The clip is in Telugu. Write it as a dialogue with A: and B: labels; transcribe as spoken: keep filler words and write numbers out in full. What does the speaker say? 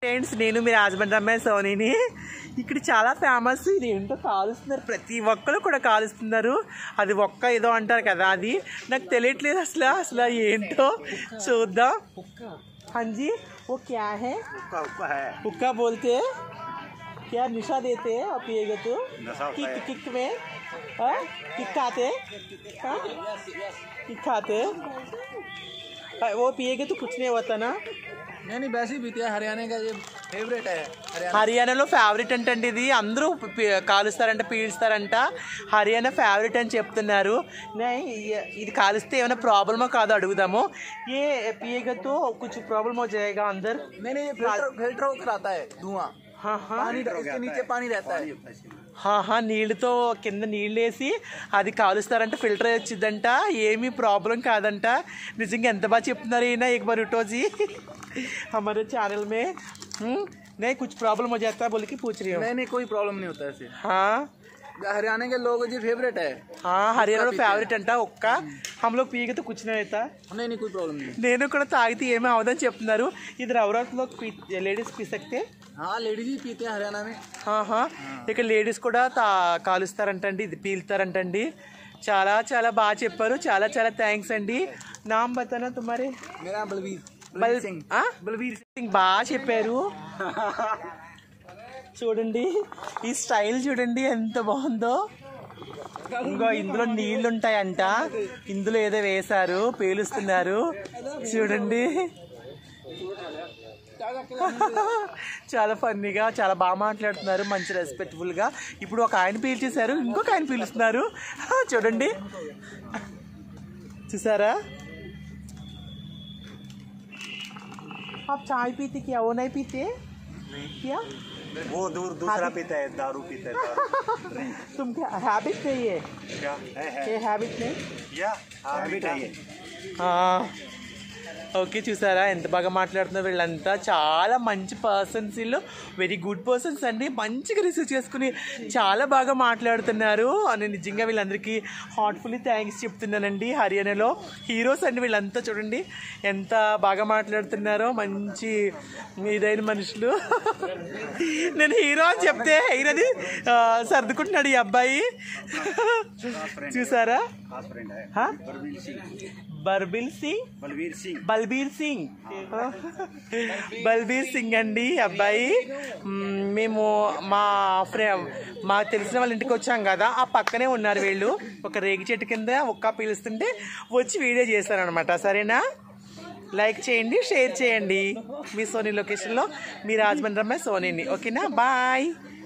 A: ఫ్రెండ్స్ నేను మీ రాజమండ్రి అమ్మాయి సోనీని. ఇక్కడ చాలా ఫేమస్. ఇది ఏంటో కాలుస్తున్నారు, ప్రతి ఒక్కరు కూడా కాలుస్తున్నారు. అది ఒక్క ఏదో అంటారు కదా, అది నాకు తెలియట్లేదు అసలు అసలు ఏంటో చూద్దాం. హాంజీ वो क्या है? हुक्का हुक्का है. हुक्का बोलते हैं क्या? निशा देते हैं और पिएगा तो किक किक में किक खाते किक खाते वो पिएगा तो कुछ नहीं होता ना.
B: नहीं नहीं वैसे ही पीते हैं. हरियाणा का ये फेवरेट है.
A: హర్యానాలో ఫేవరెట్ అంటే ఇది అందరూ కాలుస్తారంట, పీల్స్తారంట. హర్యానా ఫేవరెట్ అని చెప్తున్నారు. ఇది కాలిస్తే ఏమైనా ప్రాబ్లమో కాదో అడుగుదాము. ఏ పియేగతో कुछ प्रॉब्लम हो जाएगा अंदर?
B: नहीं नहीं फिल्टर होकर आता है धुआं.
A: हाँ हाँ
B: पानी इसके नीचे पानी रहता है.
A: हाँ हाँ నీళ్ళతో కింద నీళ్ళు వేసి అది కాలుస్తారంట, ఫిల్టర్ వచ్చిందంట, ఏమీ ప్రాబ్లం కాదంట. నిజంగా ఎంత బాగా చెప్తున్నారు ఈయన. एक बार उठो जी हमारे चैनल में. नहीं कुछ प्रॉब्लम हो जाता है बोल के पूछ रही हूँ.
B: नहीं नहीं कोई प्रॉब्लम नहीं होता ऐसे.
A: हाँ
B: हरियाणा के लोगों की फेवरेट है.
A: हाँ हरियाणा फेवरेट అంట ఒక్క. हम लोग पिएगे तो कुछ नहीं होता.
B: नहीं नहीं कोई प्रॉब्लम नहीं.
A: నేను కూడా తాగితే ఏమీ అవదని చెప్తున్నారు. ఇది రవరాత్లో లేడీస్ పీ సక్తే.
B: हाँ लेडीज ही पीते हैं हरियाणा में.
A: हाँ हाँ ఇక్కడ లేడీస్ కూడా తా కాలుస్తారంటండి, ఇది పీల్తారంటండి. చాలా చాలా బాగా చెప్పారు. చాలా చాలా థ్యాంక్స్ అండి. నామ్ బతానా తుమారే?
B: मेरा बलवीर
A: బల్
B: सिंह.
A: బల్వీర్ సింగ్. బాగా చెప్పారు. చూడండి ఈ స్టైల్ చూడండి ఎంత బాగుందో. ఇంకో ఇందులో నీళ్లు ఉంటాయంట, ఇందులో ఏదో వేశారు, పేలుస్తున్నారు చూడండి. చాలా ఫన్నీగా చాలా బాగా మాట్లాడుతున్నారు, మంచి రెస్పెక్ట్ఫుల్గా. ఇప్పుడు ఒక ఆయన పీల్చేశారు, ఇంకొక ఆయన పీలుస్తున్నారు చూడండి. చూసారా? आप चाय पीते क्या? वो नहीं पीते क्या?
C: वो दूर दूसरा पीता है, दारू पीता है.
A: तुम क्या हैबिट नहीं है?
C: क्या है है
A: ये हैबिट नहीं
C: या हैबिट है ये.
A: हाँ ఓకే చూసారా ఎంత బాగా మాట్లాడుతున్నారు వీళ్ళంతా. చాలా మంచి పర్సన్స్, వీళ్ళు వెరీ గుడ్ పర్సన్స్ అండి. మంచిగా రిసీవ్ చేసుకుని చాలా బాగా మాట్లాడుతున్నారు అని నిజంగా వీళ్ళందరికీ హార్ట్ఫుల్లీ థ్యాంక్స్ చెప్తున్నానండి. హర్యానాలో హీరోస్ అండి వీళ్ళంతా. చూడండి ఎంత బాగా మాట్లాడుతున్నారో, మంచి ఇదైన మనుషులు. నేను హీరో అని చెప్తే హీరోది సర్దుకుంటున్నాడు ఈ అబ్బాయి. చూసారా? బర్బిల్ సింగ్
C: बलवीर सिंह
A: బల్బీర్ సింగ్ బల్బీర్ సింగ్ అండి అబ్బాయి. మేము మా ఫ్రెండ్ మాకు తెలిసిన వాళ్ళ ఇంటికి వచ్చాం కదా, ఆ పక్కనే ఉన్నారు వీళ్ళు. ఒక రేగి చెట్టు కింద ఒక్క పీలుస్తుంటే వచ్చి వీడియో చేస్తారనమాట. సరేనా? లైక్ చేయండి, షేర్ చేయండి. మీ సోనీ లొకేషన్లో మీ రాజమండ్రి అమ్మాయి సోనీని. ఓకేనా? బాయ్.